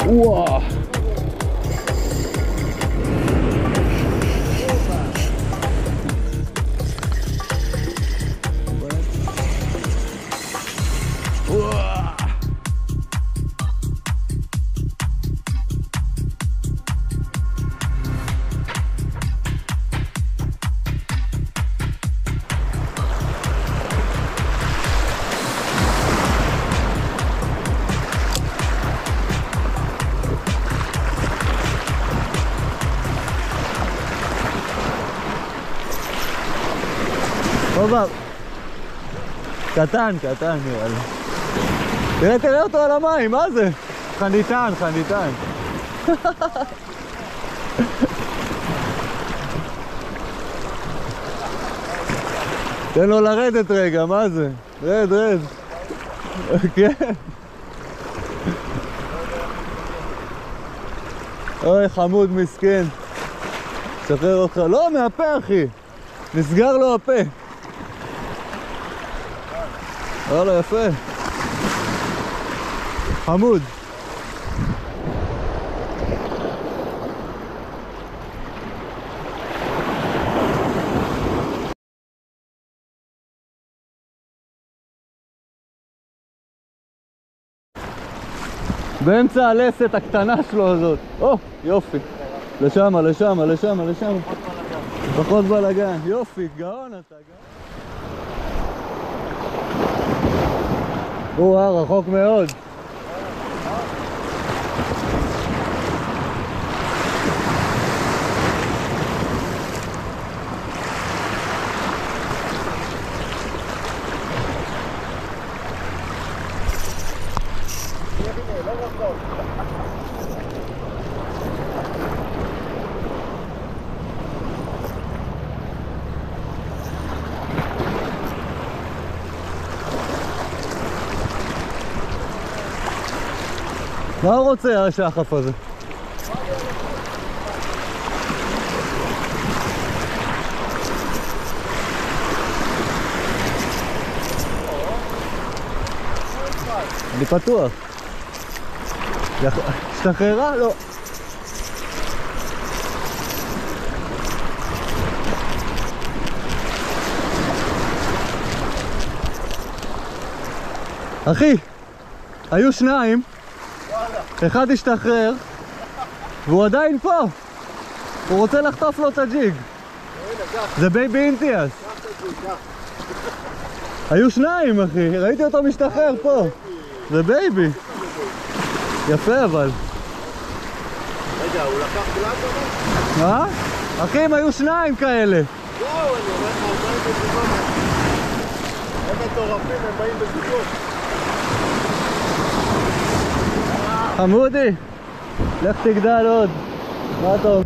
וואו. טובה, קטן נראה לי. תראה אותו על המים, מה זה? חניתן. תן לו לרדת רגע, מה זה? רד. כן. אוי, חמוד מסכן. שחרר אותך. לא, מהפה אחי. נסגר לו הפה. וואלה, יפה. חמוד. באמצע הלסת הקטנה שלו הזאת. או, יופי. לשם. פחות בלגן. יופי, גאון אתה, גאון. רחוק מאוד. מה הוא רוצה השחף הזה? אני פתוח. השתחררה? לא. אחי, היו שניים. אחד השתחרר והוא עדיין פה. הוא רוצה לחטוף לו את הג'יג. זה בייבי אינטיאס. היו שניים אחי, ראיתי אותו משתחרר פה. זה בייבי. יפה אבל. רגע, הוא לקח בלעד או מה? אחי, הם היו שניים כאלה. זהו, אני אומר לך, הם באים בזוגות. הם מטורפים, הם באים בזוגות. חמודי, לך תגדל עוד. מה טוב?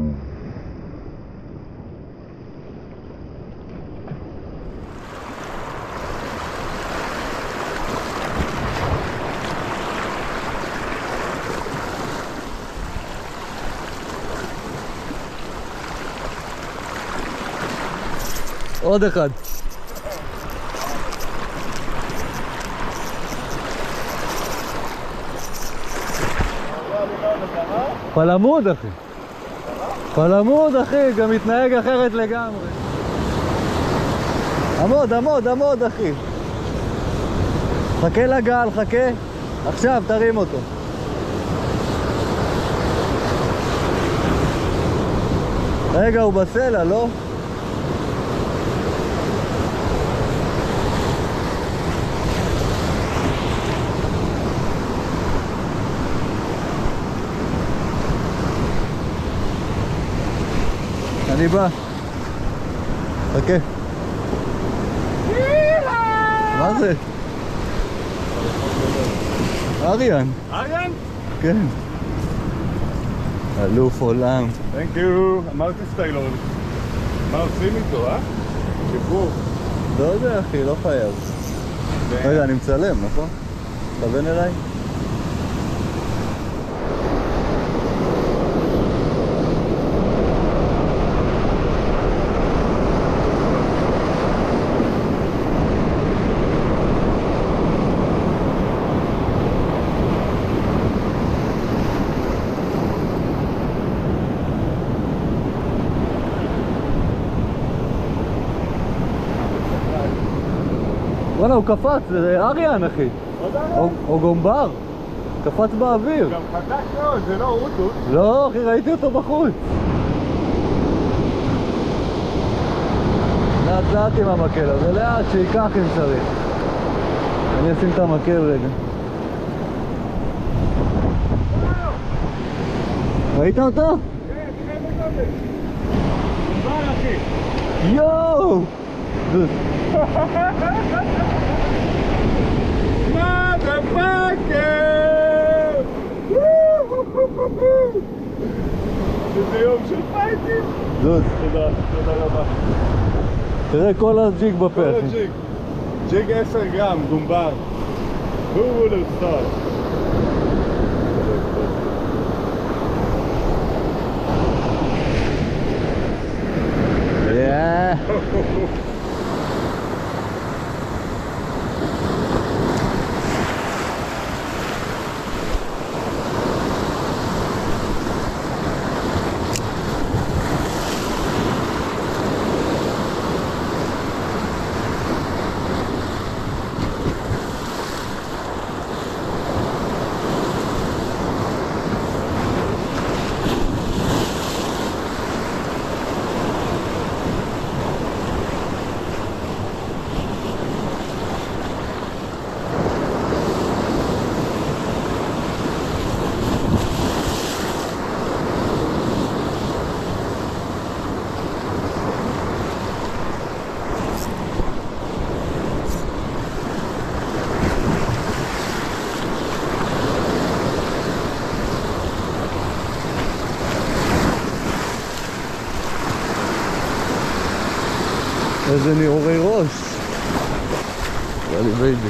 עוד אחד. פלמוד אחי. פלמוד אחי, גם מתנהג אחרת לגמרי. עמוד אחי. חכה לגל, חכה. עכשיו תרים אותו. רגע, הוא בסלע, לא? אני בא. חכה. מה זה? אריאן. אריאן? כן. אלוף עולם. Thank you. אמרתי סטיילור. מה עושים איתו, שיפור. לא יודע אחי, לא חייב. רגע, אני מצלם, נכון? תכוון אליי? וואלה, הוא קפץ, זה אריאן אחי. או גומבר. קפץ באוויר. גם חזק מאוד, זה לא רוטוט. לא אחי, ראיתי אותו בחוץ. לאט לאט עם המקל הזה, לאט שיקח אם צריך. אני אשים את המקל רגע. ראית אותו? כן, תראה בגודל. גומבר אחי. יואו! מה זה פאקר? איזה יום של פייטים. זוז. תודה רבה. תראה כל הג'יג כל בפה. הג'יג. ג'יג 10 גרם, גומבר. Who would have thought? Yeah. איזה נעורי ראש. יאללה בייבי.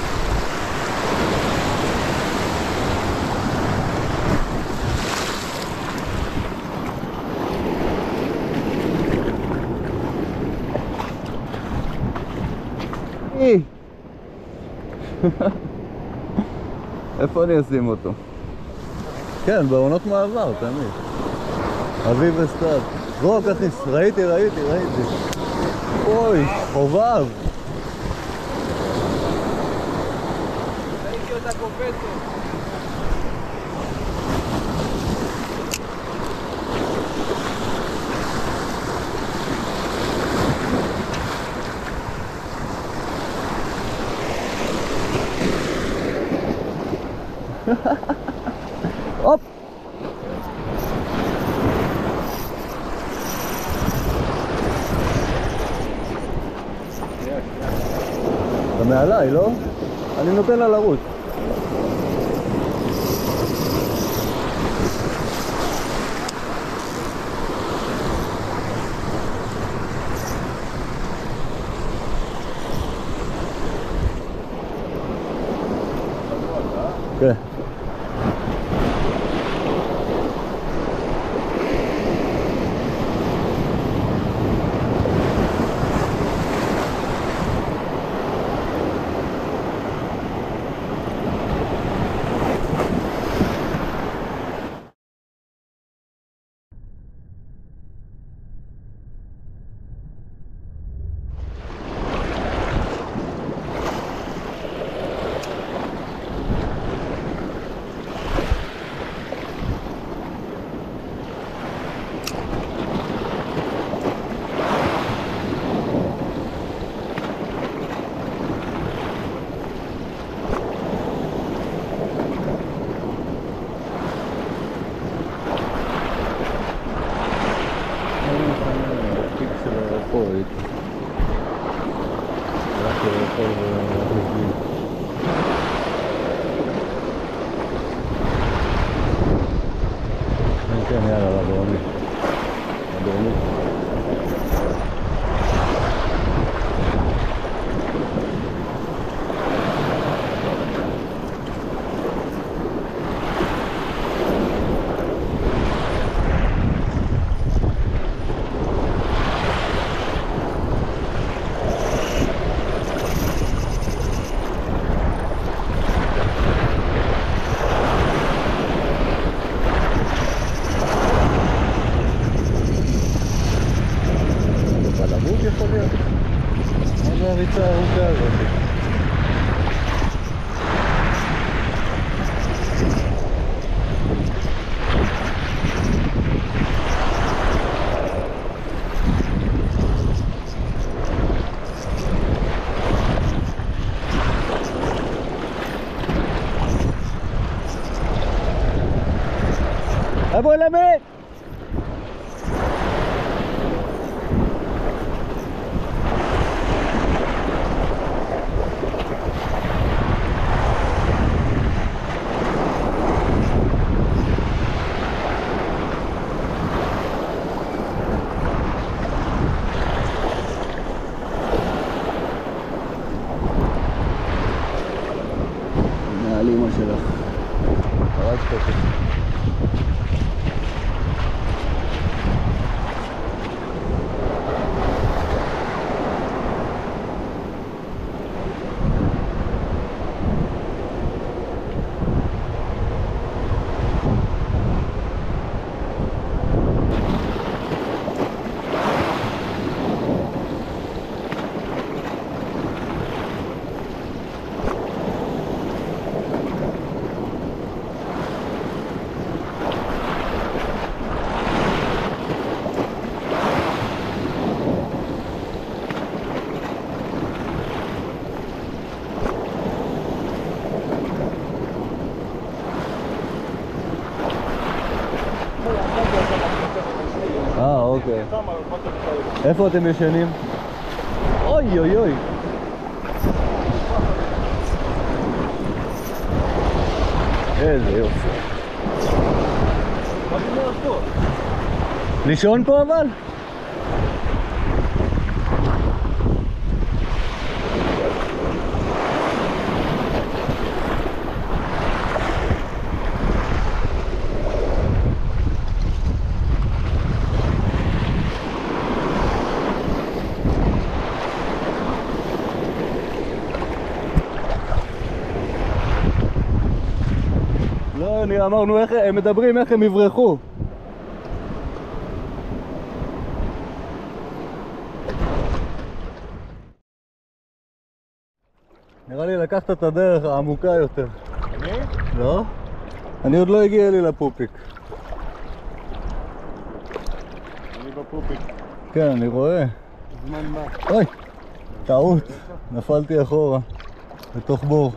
איפה אני אשים אותו? כן, בעונות מעבר, תמיד. אביב וסתיו. זרוק אחי, ראיתי. אוי, חובב. ראיתי אותה קופצת. הופ! אתה מעליי, לא? אני נותן לה לרוץ. כן. כן, יאללה, לדרומי. יכול להיות? מה זה הריצה הארוכה הזאת? אבו למד! על אמא שלך. הרגת אותי. אוקיי. איפה אתם ישנים? אוי אוי אוי. איזה יופי. לישון פה אבל? לא, אמרנו איך הם מדברים, איך הם יברחו. נראה לי לקחת את הדרך העמוקה יותר. אני? לא? אני עוד לא הגיע לי לפופיק. אני בפופיק. כן, אני רואה. זמן מה? אוי, טעות. נפלתי אחורה, בתוך בור.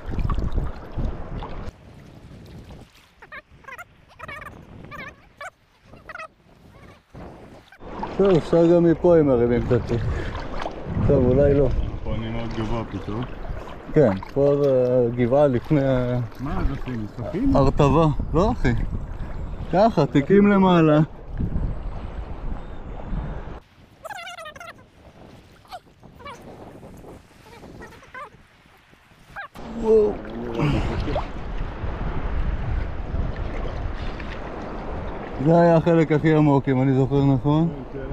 טוב, אפשר גם מפה עם הרימים קצת. טוב, אולי לא. פה אני מאוד גבוה פתאום. כן, פה זה גבעה לפני מה זה עושים? מספים? הרטבה. לא אחי. ככה, תיקים למעלה. וואו. זה היה החלק הכי עמוק, אם אני זוכר נכון.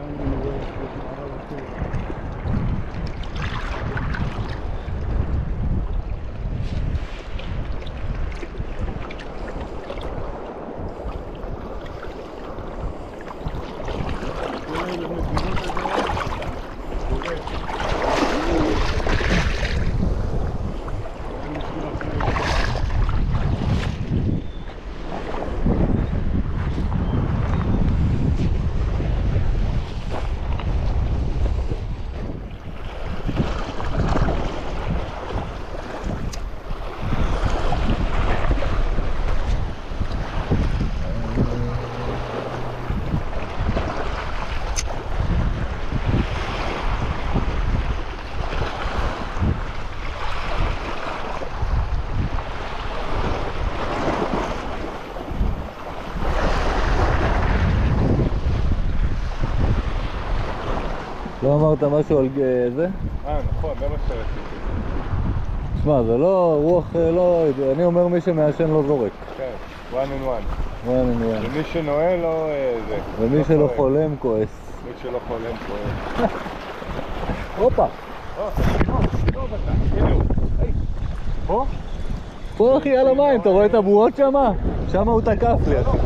לא אמרת משהו על זה? נכון, זה מה שרציתי. שמע, זה לא רוח, לא... אני אומר מי שמעשן לא זורק. כן, one and one. one and one. ומי שנועל לא זה. ומי שלא חולם כועס. מי שלא חולם כועס. הופה! פה? פה אחי על המים, אתה רואה את הבועות שמה? שמה הוא תקף לי אחי.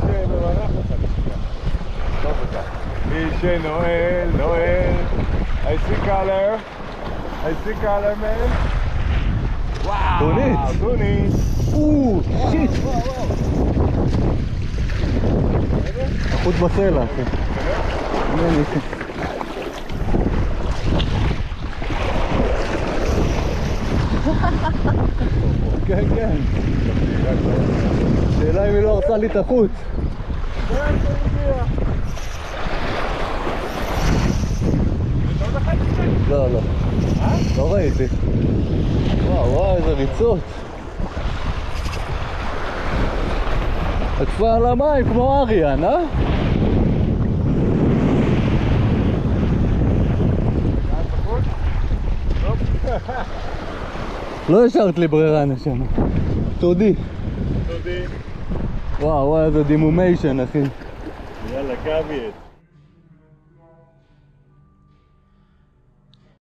מי שנועל, נועל. I see color. I see color, man. וואו! טונית! טונית! שיט! החוט בסלע אחי. כן, כן. שאלה אם היא לא הרסה לי את החוט. לא, לא. לא ראיתי. וואו, איזה ריצות. עקפה על המים כמו אריאן, אה? לא השארת לי ברירה נשמה. תודי. תודי. וואו, איזה דימומיישן אחי. יאללה, קאבי את.